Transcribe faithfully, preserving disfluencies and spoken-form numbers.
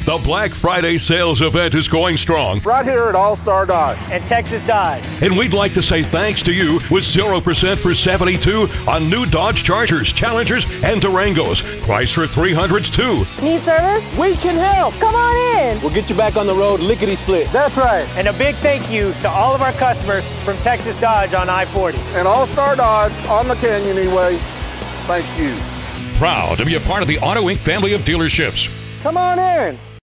The Black Friday sales event is going strong. Right here at All-Star Dodge. And Texas Dodge. And we'd like to say thanks to you with zero percent for seventy-two on new Dodge Chargers, Challengers, and Durangos. Chrysler three hundreds too. Need service? We can help. Come on in. We'll get you back on the road lickety-split. That's right. And a big thank you to all of our customers from Texas Dodge on I forty. And All-Star Dodge on the Canyonway. Thank you. Proud to be a part of the Auto Incorporated family of dealerships. Come on in.